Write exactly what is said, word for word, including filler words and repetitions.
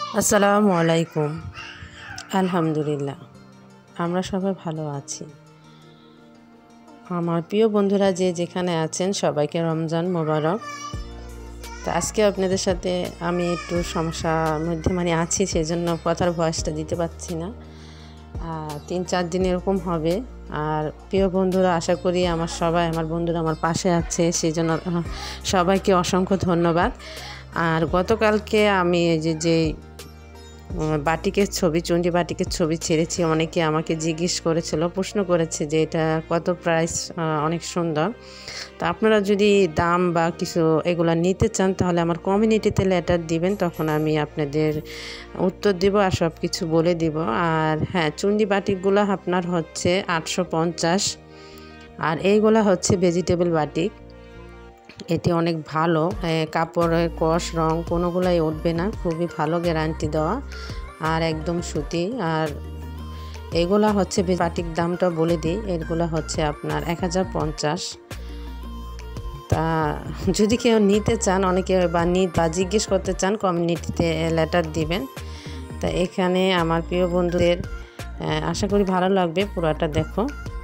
আসসালামু আলাইকুম। আলহামদুলিল্লাহ, আমরা সবাই ভালো আছি। আমার প্রিয় বন্ধুরা যে যেখানে আছেন সবাইকে রমজান মোবারক। তো আজকে আপনাদের সাথে আমি একটু সমস্যার মধ্যে মানে আছি, সেজন্য কথার ভয়েসটা দিতে পারছি না। তিন চার দিন এরকম হবে। আর প্রিয় বন্ধুরা, আশা করি আমার সবাই আমার বন্ধুরা আমার পাশে আছে, সেই জন্য সবাইকে অসংখ্য ধন্যবাদ। আর গতকালকে আমি এই যে যে বাটিকের ছবি চণ্ডী বাটিকের ছবি ছেড়েছি, অনেকে আমাকে জিজ্ঞেস করেছিল, প্রশ্ন করেছে যে এটা কত প্রাইস, অনেক সুন্দর। তো আপনারা যদি দাম বা কিছু এগুলো নিতে চান তাহলে আমার কমিউনিটিতে লেটার দিবেন, তখন আমি আপনাদের উত্তর দিব আর সব কিছু বলে দিব। আর হ্যাঁ, চণ্ডী বাটিকগুলো আপনার হচ্ছে আটশো পঞ্চাশ, আর এইগুলা হচ্ছে ভেজিটেবল বাটিক। এটি অনেক ভালো, কাপড়ের কষ রং কোনোগুলাই উঠবে না, খুবই ভালো গ্যারান্টি দেওয়া, আর একদম সুতি। আর এগুলা হচ্ছে বাটিক দামটা বলে দিই, এগুলা হচ্ছে আপনার এক হাজার পঞ্চাশ। তা যদি কেউ নিতে চান, অনেকে বা নি বা জিজ্ঞেস করতে চান, কমিউনিটিতে লেটার দিবেন। তা এখানে আমার প্রিয় বন্ধুদের আশা করি ভালো লাগবে, পুরোটা দেখো।